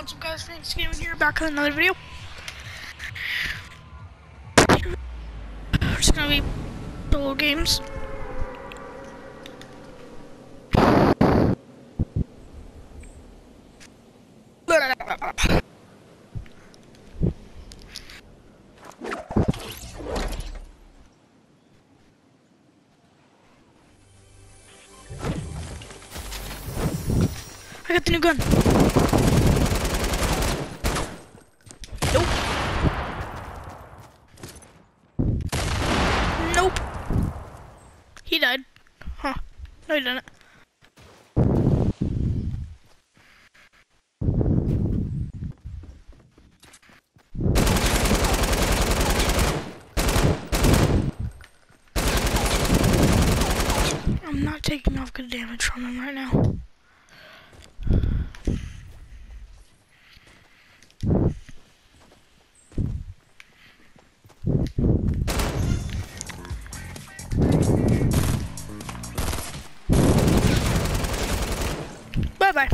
What's up, guys? Thanks Gaming here, back with another video. It's gonna be solo games. I got the new gun. Nope. Nope. He died. Huh. No, he didn't. I'm not taking off good damage from him right now. Bye-bye.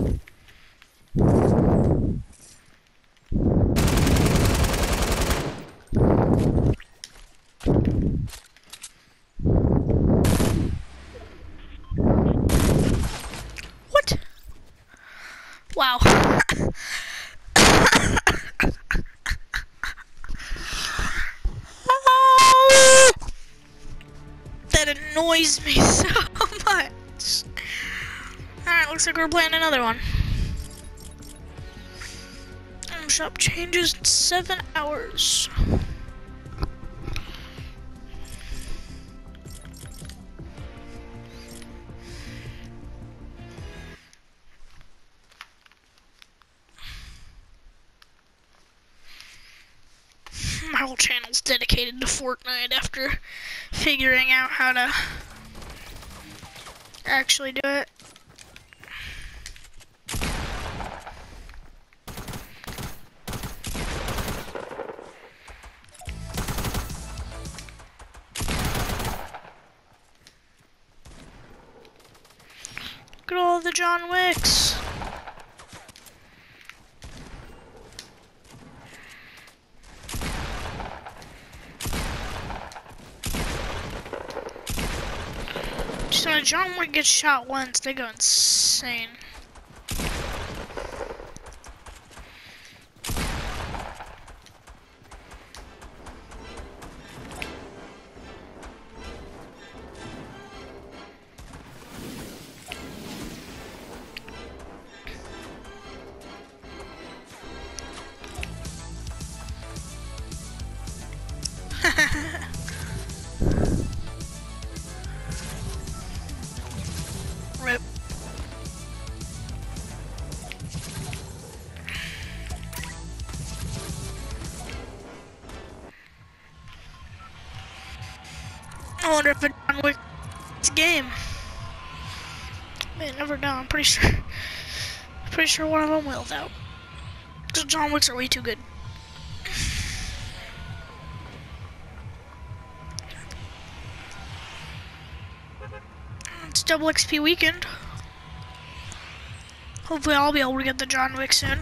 What? Wow. That annoys me so much. Alright, looks like we're playing another one. Shop changes in 7 hours. My whole channel's dedicated to Fortnite after figuring out how to actually do it. Look at all the John Wicks. So when John Wick gets shot once, they go insane. Rip. I wonder if a John Wick game. Man, never know. I'm pretty sure one of them will though. Because John Wicks are way too good. It's double XP weekend. Hopefully I'll be able to get the John Wick soon.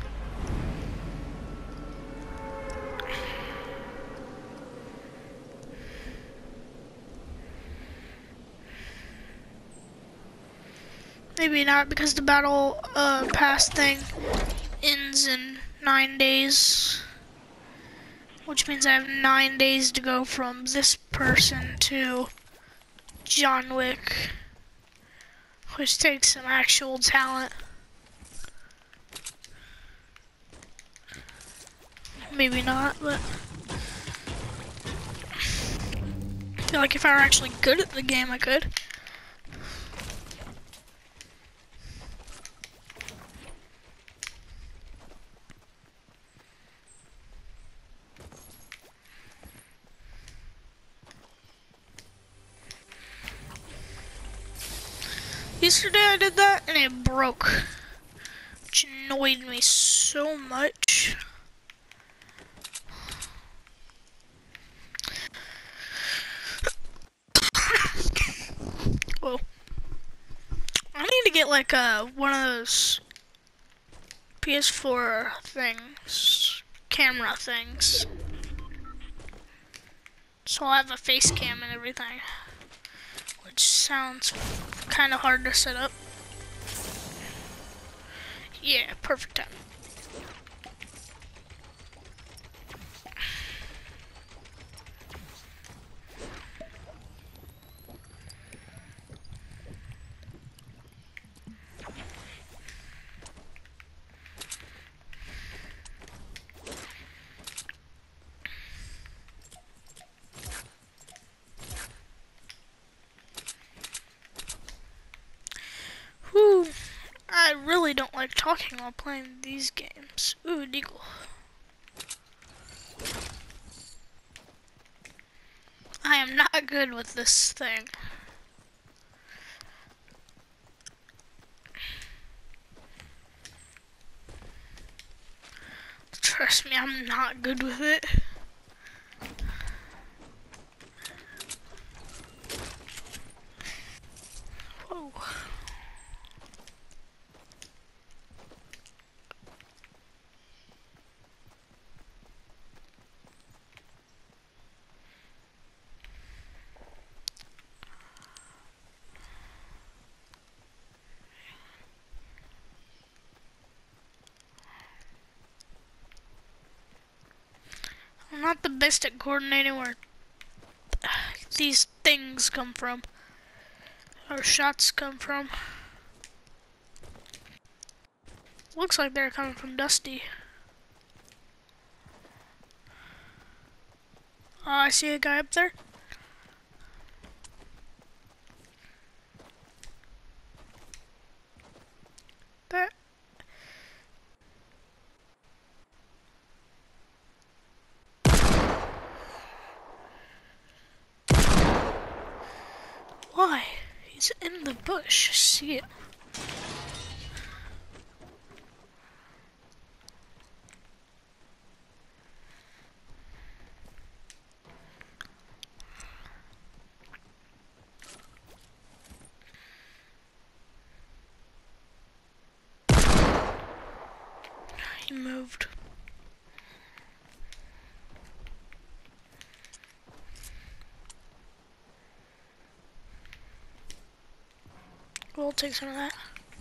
Maybe not, because the battle pass thing ends in 9 days. Which means I have 9 days to go from this person to John Wick. Which takes some actual talent. Maybe not, but I feel like if I were actually good at the game, I could. Yesterday I did that and it broke, which annoyed me so much. Whoa. I need to get like one of those PS4 things, camera things. So I have a face cam and everything, which sounds kind of hard to set up. Yeah, perfect time. Whew. I really don't like talking while playing these games. Ooh, Deagle. I am not good with this thing. Trust me, I'm not good with it. Whoa. I'm not the best at coordinating where these things come from, or shots come from. Looks like they're coming from Dusty. I see a guy up there. There. Why? He's in the bush. I see it. He moved. We'll take some of that.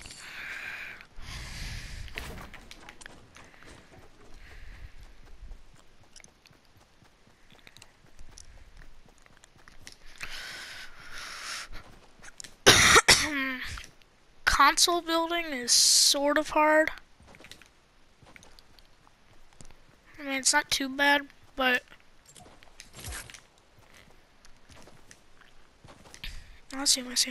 Console building is sort of hard. I mean, it's not too bad, but I see him.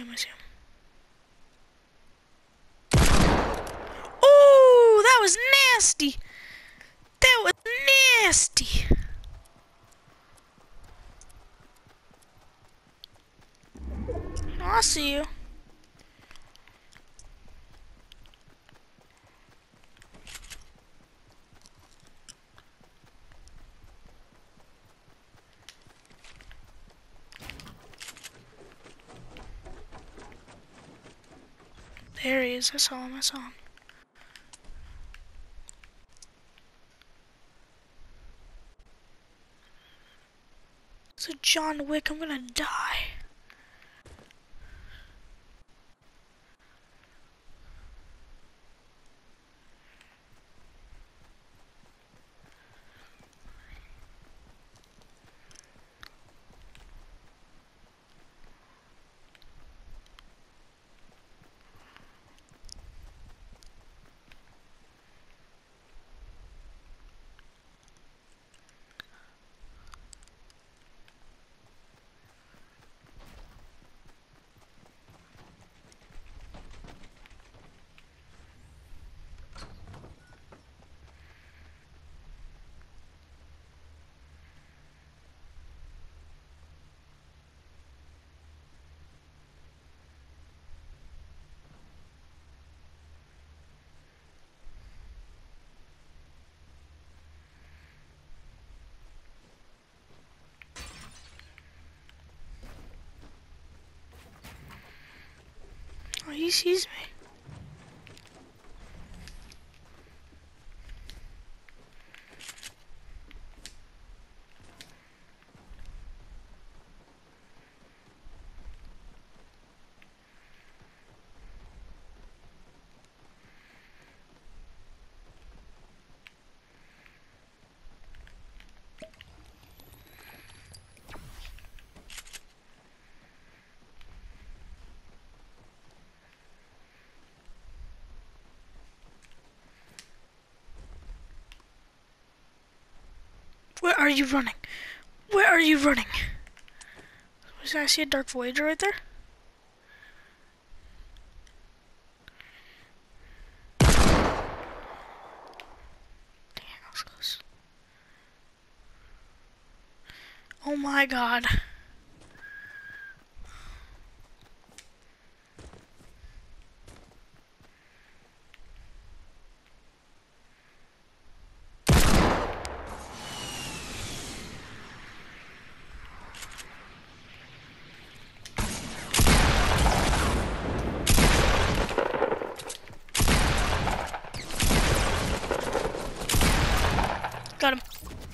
Oh, that was nasty. That was nasty. I see you. There he is. I saw him. It's a John Wick. I'm gonna die. Oh, he sees me. Where are you running? Where are you running? I see a Dark Voyager right there. Damn, that was close. Oh my god. Got him.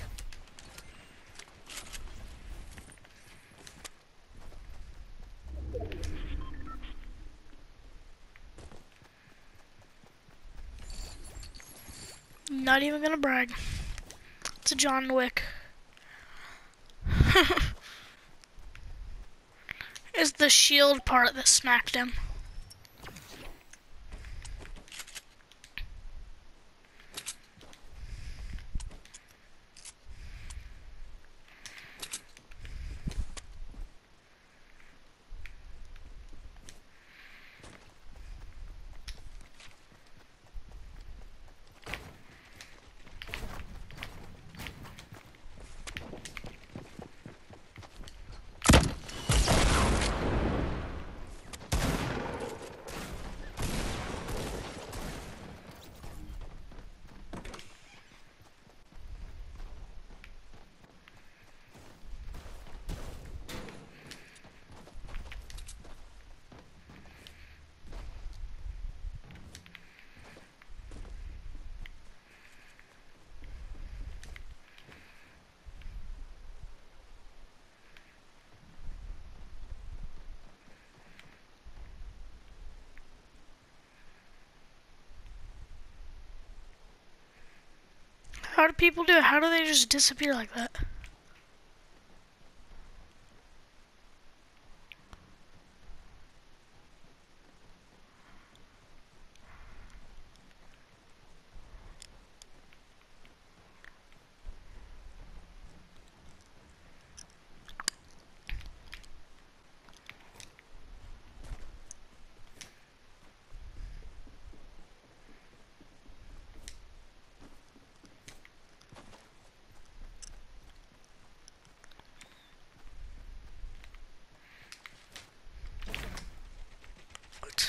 Not even gonna brag. It's a John Wick. It's the shield part that smacked him. How do people do it? How do they just disappear like that? What?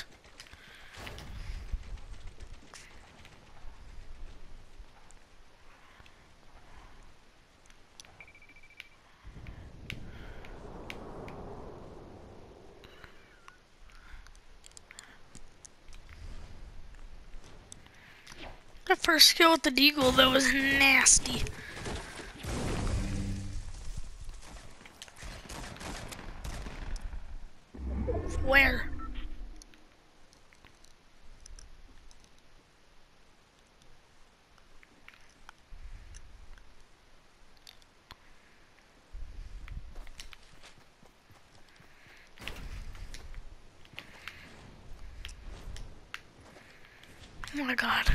That first kill with the deagle though was nasty. Where? Oh my god.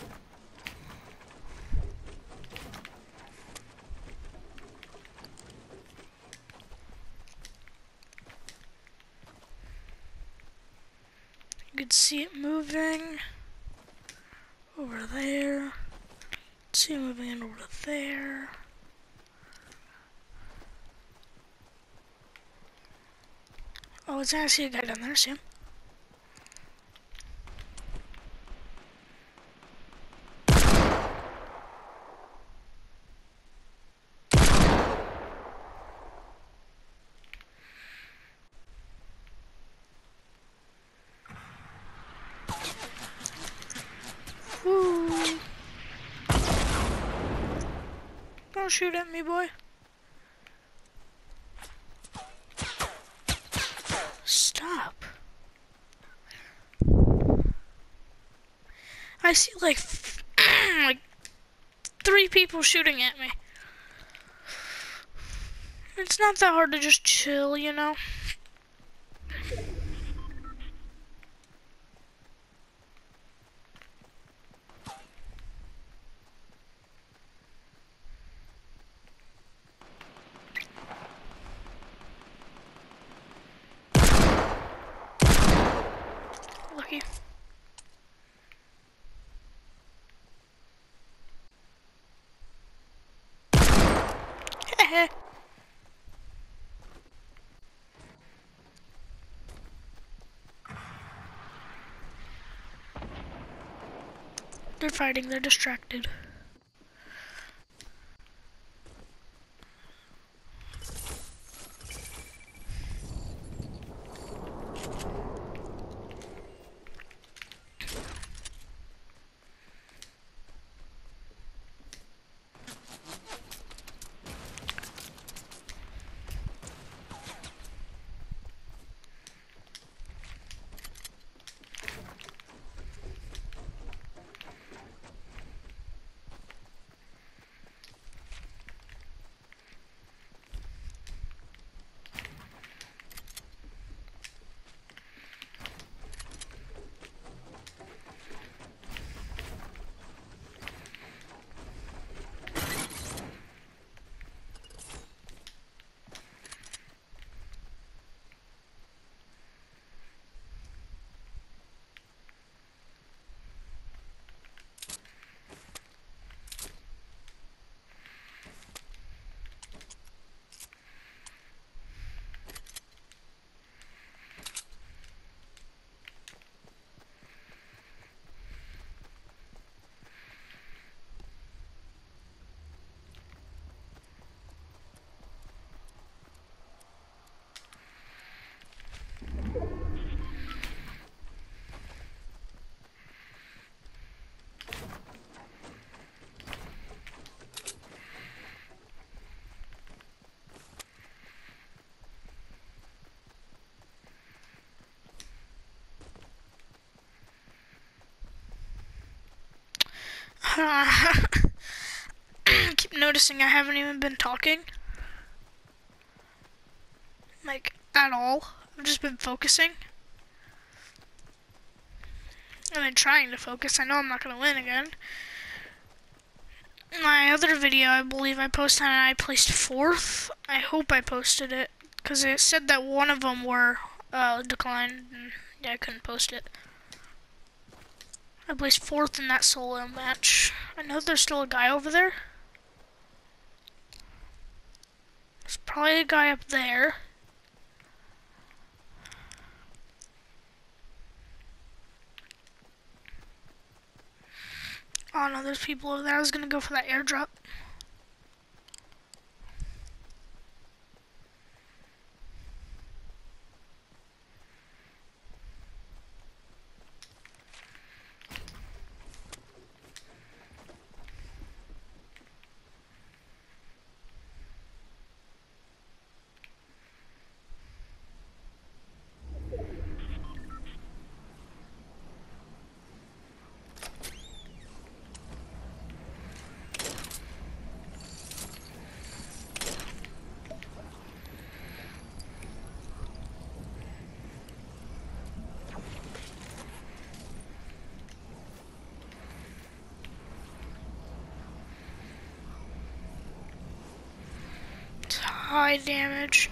You could see it moving over there. See it moving in over there. Oh, it's actually a guy down there, see him? Woo. Don't shoot at me, boy. Stop. I see like, like 3 people shooting at me. It's not that hard to just chill, you know? They're fighting, they're distracted. I keep noticing I haven't even been talking. Like, at all. I've just been focusing. I've been trying to focus. I know I'm not going to win again. My other video, I believe I posted and I placed 4th. I hope I posted it, because it said that one of them were declined, and yeah, I couldn't post it. I placed 4th in that solo match. I know there's still a guy over there. There's probably a guy up there. Oh no, there's people over there. I was gonna go for that airdrop. High damage.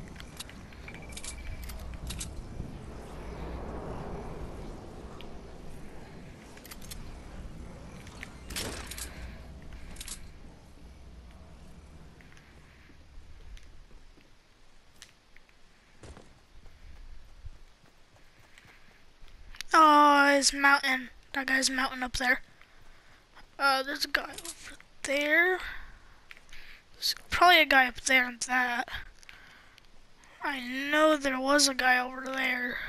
Oh, his mountain. That guy's mountain up there. There's a guy over there. There's probably a guy up there and that. I know there was a guy over there.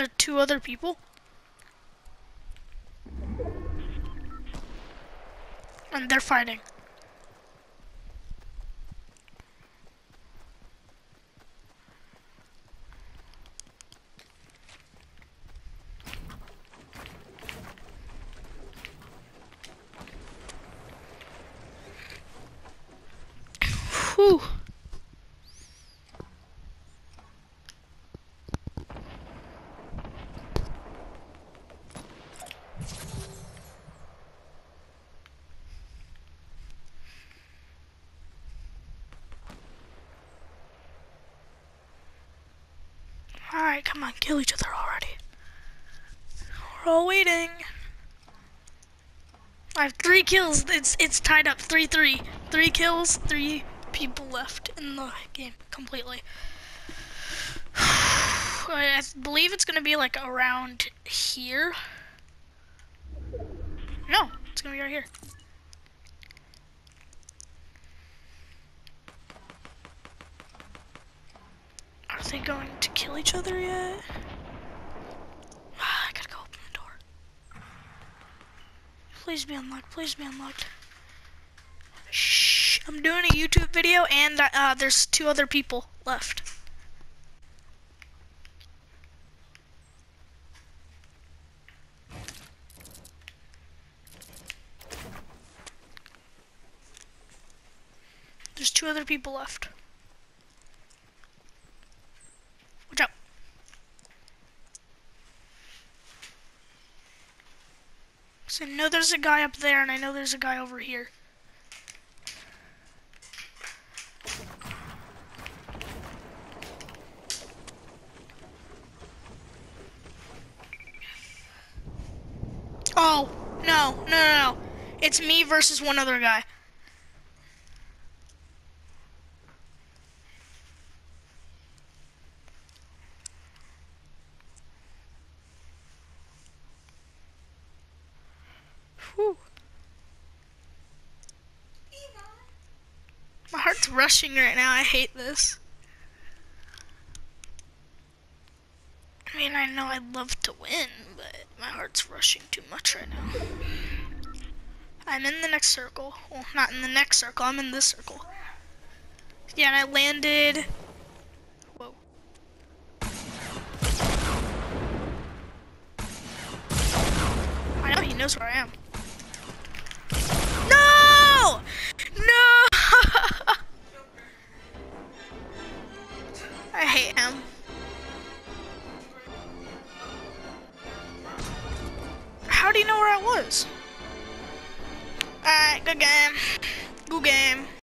the two other people? And they're fighting. Whew. Alright, come on, kill each other already. We're all waiting. I have 3 kills. It's tied up 3-3. 3 kills, 3 people left in the game completely. I believe it's gonna be like around here. No, it's gonna be right here. Are they going to kill each other yet? I gotta go open the door. Please be unlocked, please be unlocked. Shh, I'm doing a YouTube video and there's 2 other people left. There's 2 other people left. Watch out. So I know there's a guy up there and I know there's a guy over here. Oh, no. It's me versus one other guy. Whew. My heart's rushing right now. I hate this. I mean, I know I'd love to win, but my heart's rushing too much right now. I'm in the next circle. Well, not in the next circle. I'm in this circle. Yeah, and I landed... Whoa. I know he knows where I am. No! No! I hate him. How do you know where I was? Alright, good game. Good game.